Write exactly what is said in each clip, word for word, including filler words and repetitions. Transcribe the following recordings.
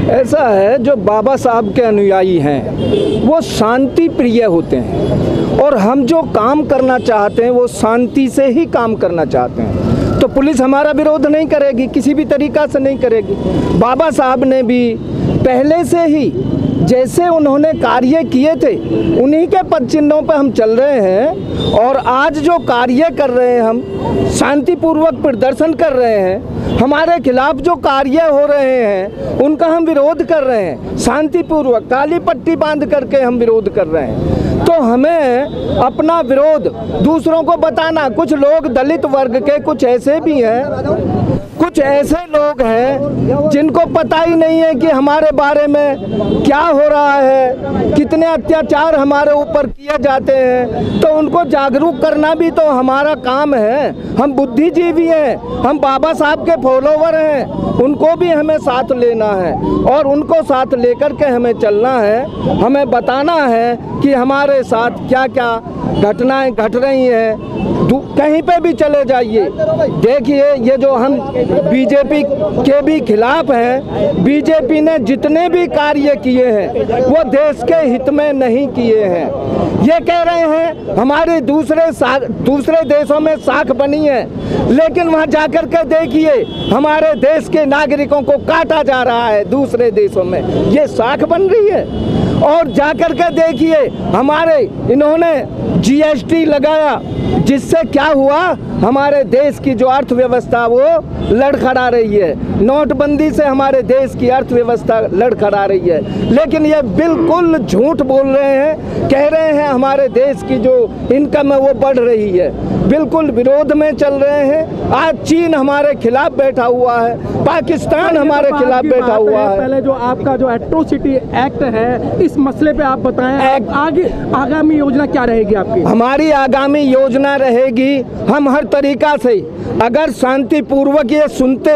ऐसा है, जो बाबा साहब के अनुयायी हैं वो शांति प्रिय होते हैं और हम जो काम करना चाहते हैं वो शांति से ही काम करना चाहते हैं। तो पुलिस हमारा विरोध नहीं करेगी, किसी भी तरीक़ा से नहीं करेगी। बाबा साहब ने भी पहले से ही जैसे उन्होंने कार्य किए थे उन्हीं के पद चिन्हों पर हम चल रहे हैं और आज जो कार्य कर रहे हैं, हम शांतिपूर्वक प्रदर्शन कर रहे हैं, हमारे खिलाफ जो कार्य हो रहे हैं उनका हम विरोध कर रहे हैं, शांतिपूर्वक काली पट्टी बांध करके हम विरोध कर रहे हैं। तो हमें अपना विरोध दूसरों को बताना, कुछ लोग दलित वर्ग के कुछ ऐसे भी हैं, कुछ ऐसे लोग हैं जिनको पता ही नहीं है कि हमारे बारे में क्या हो रहा है, कितने अत्याचार हमारे ऊपर किए जाते हैं। तो उनको जागरूक करना भी तो हमारा काम है। हम बुद्धिजीवी हैं, हम बाबा साहब के फॉलोवर हैं, उनको भी हमें साथ लेना है और उनको साथ लेकर के हमें चलना है। हमें बताना है कि हमारे साथ क्या क्या घटनाएं घट रही हैं। कहीं पे भी चले जाइए, देखिए ये जो हम बीजेपी के भी खिलाफ हैं, बीजेपी ने जितने भी कार्य किए हैं वो देश के हित में नहीं किए हैं। ये कह रहे हैं हमारे दूसरे दूसरे देशों में साख बनी है, लेकिन वहाँ जाकर के देखिए हमारे देश के नागरिकों को काटा जा रहा है दूसरे देशों में, ये साख बन रही है। और जाकर के देखिए हमारे इन्होंने जीएसटी लगाया, जिससे क्या हुआ, हमारे देश की जो अर्थव्यवस्था वो लड़खड़ा रही है। नोटबंदी से हमारे देश की अर्थव्यवस्था लड़खड़ा रही है, लेकिन ये बिल्कुल झूठ बोल रहे हैं। कह रहे हैं हमारे देश की जो इनकम है वो बढ़ रही है, बिल्कुल विरोध में चल रहे हैं। आज चीन हमारे खिलाफ बैठा हुआ है, पाकिस्तान हमारे खिलाफ बैठा हुआ है। पहले जो आपका जो एट्रोसिटी एक्ट है, इस मसले पे आप बताएं, आगे आगामी योजना क्या रहेगी आपकी? हमारी आगामी योजना रहेगी, हम हर तरीका से अगर शांतिपूर्वक ये सुनते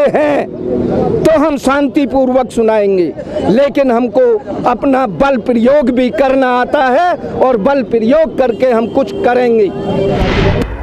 हैं तो हम शांतिपूर्वक सुनाएंगे, लेकिन हमको अपना बल प्रयोग भी करना आता है और बल प्रयोग करके हम कुछ करेंगे।